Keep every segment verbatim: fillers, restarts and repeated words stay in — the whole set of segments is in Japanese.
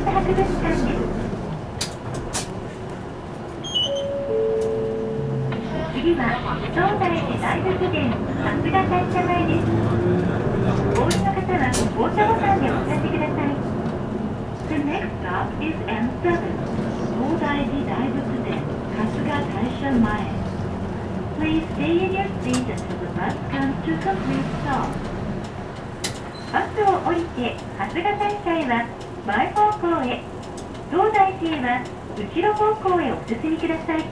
博物館です。次は東大寺大仏殿春日大社前です。お降りの方は降車ボタンでお知らせください。The next stop isエムセブン 東大寺大仏殿春日大社前。Please stay in your seat until the bus comes to complete stop. バスを降りて春日大社へは前方向へ、東大寺へは後ろ方向へお進みください。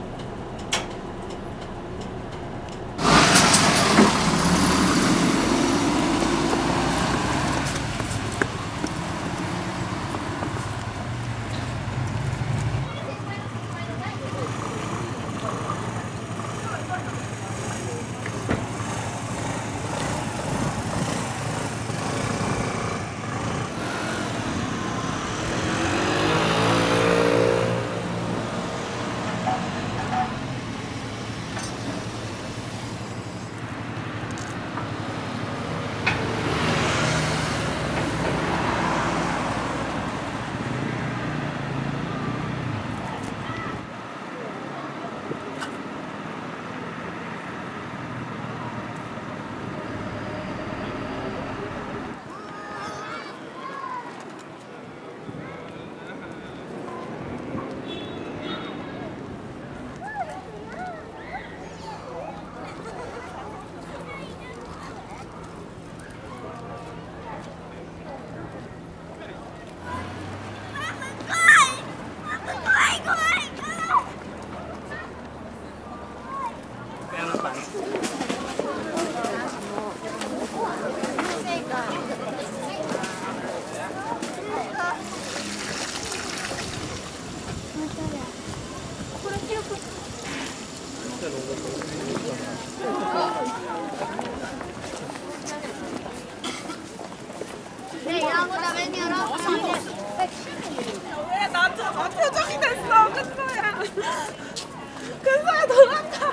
왜 나한테 막 표정이 됐어. 근서야. 근서야 돌아가.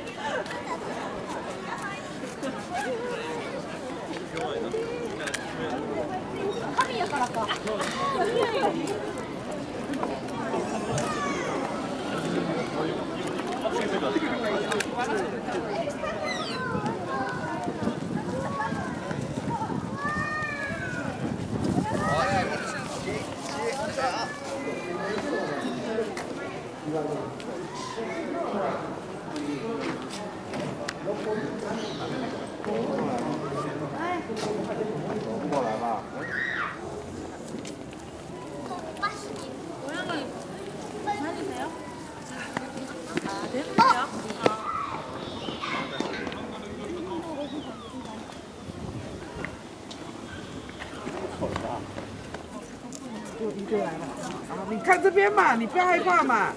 就来了啊！你看这边嘛，你不要害怕嘛。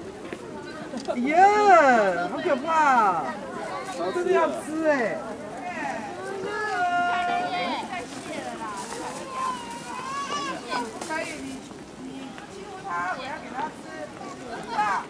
耶，好可怕、哦！真的要吃哎、欸！可以，你你欺负他，我要给他吃，真的。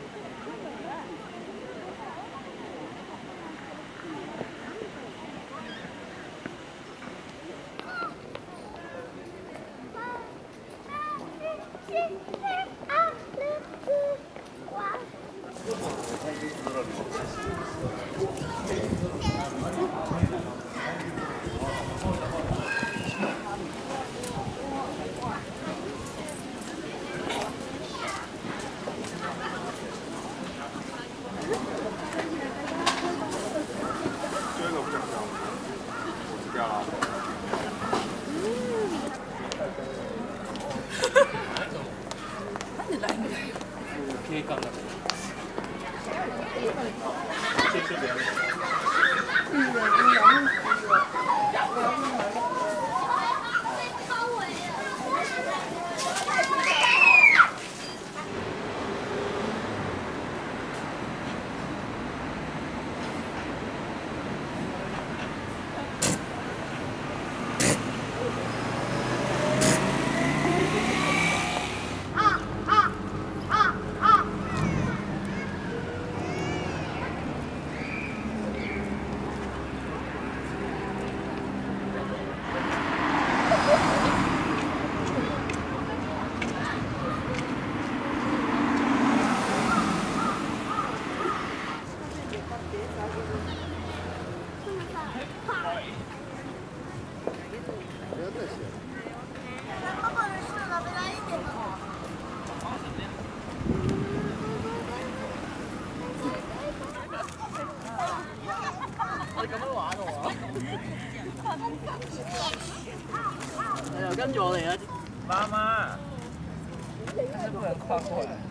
跟住我嚟啦， 媽媽，真係不能跨過來。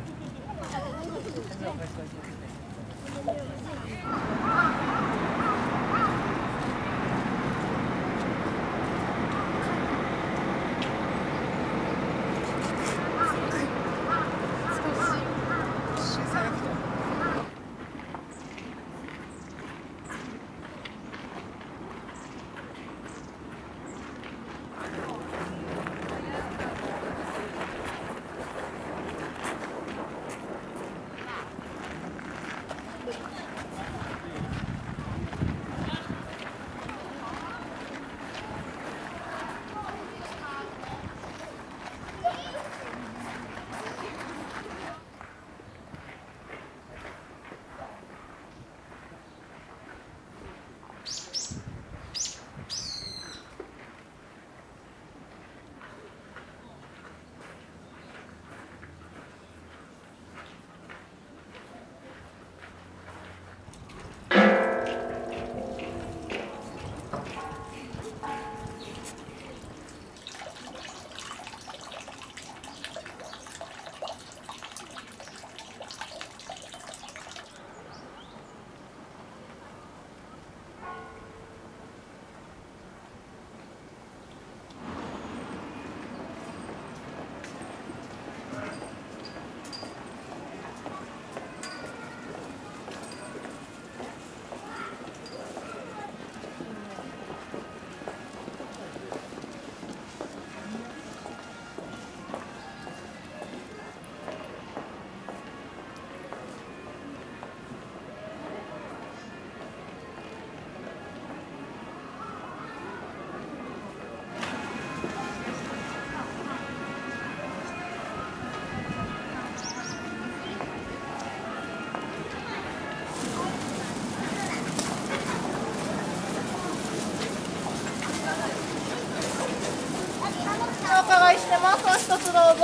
お伺いしてます。お一つどうぞ。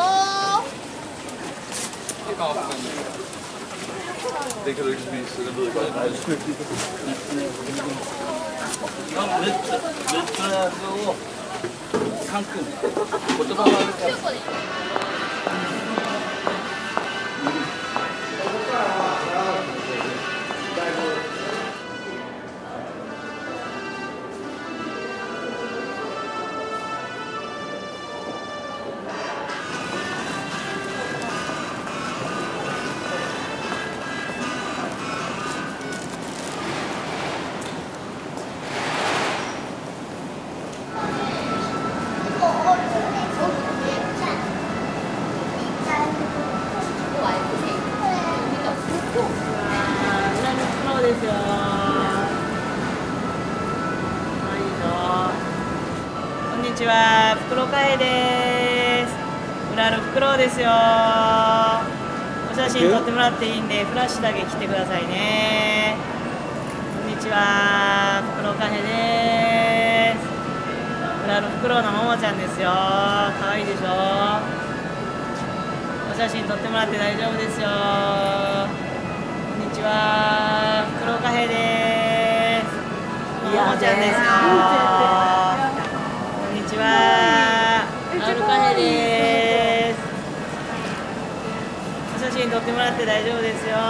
Det kan du ikke spise, så det ved jeg godt. Nej, det skal jeg ikke. Nå, lidt, lidt, så er det over. Kanken. Hvor det bare var det? こんにちは、フクロカエです。裏のフクロウですよ。お写真撮ってもらっていいんで、フラッシュだけ切ってくださいね。こんにちは、フクロカエです。裏のフクロウのももちゃんですよ。可愛いでしょ。お写真撮ってもらって大丈夫ですよ。こんにちは、フクロカエです。ももちゃんですよ。こんにちは、アルカヘです。お写真撮ってもらって大丈夫ですよ。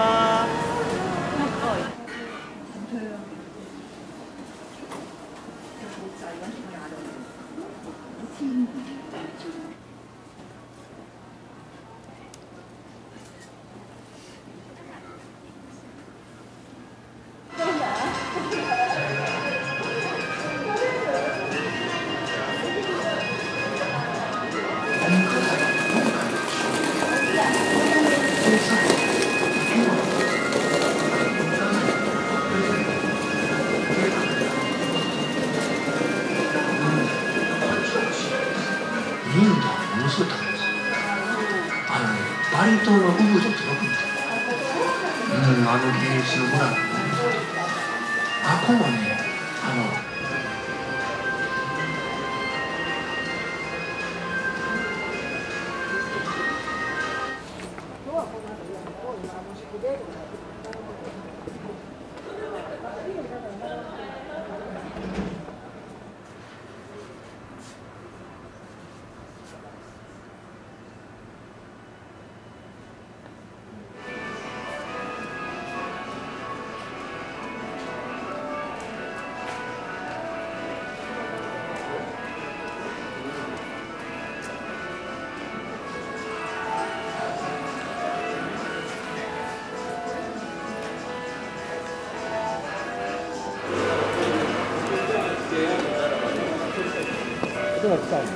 インドはものすごい高いです。あのね、バリ島のウブドってよく見てる。うん、あの芸術の村がね。あこはね、あの今日はこの後、今あの宿で。 音が近い。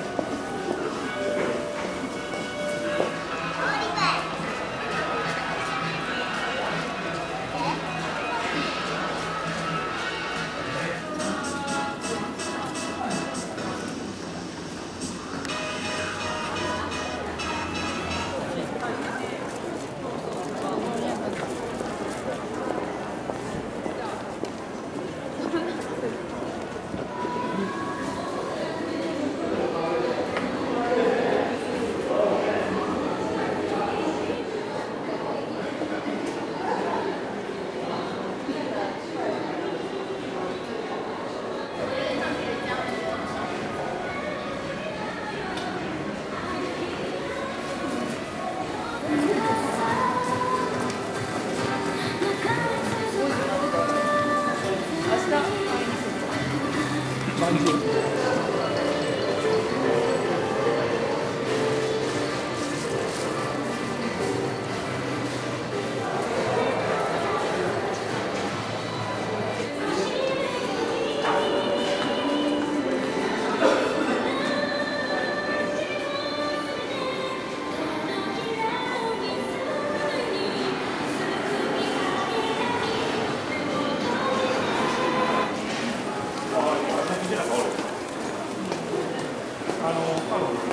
あの